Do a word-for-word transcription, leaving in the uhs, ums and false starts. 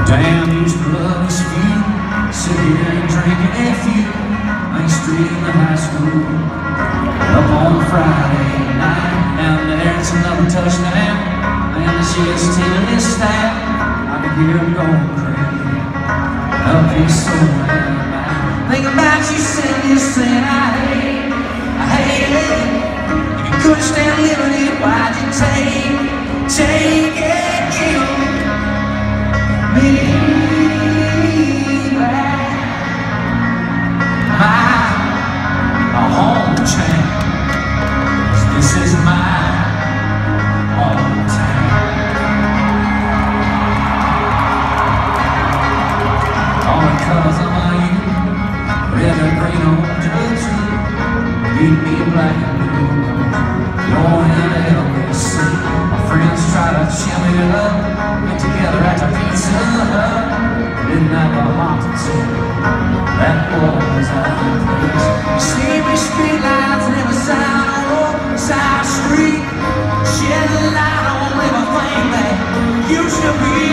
Damn, used to love this few, sit here and drink a few. Main Street in the high school, up on a Friday night. Down there it's another touchdown, and the shit's ten is staff. I can hear them going crazy, up here somewhere now. Think about you saying this thing I hate, I hate it. If you couldn't stand living it, why'd you take, take it? Me back my hometown, 'cause this is my hometown. All because of my youth, red and green on judge you, beat me black and blue. You're in the L B C. My friends try to chimney it up, get together at the Pizza Hut. Didn't have a heart to take, that was our place. You see me street lights never sound on South Street, shed a light on everything that used to be.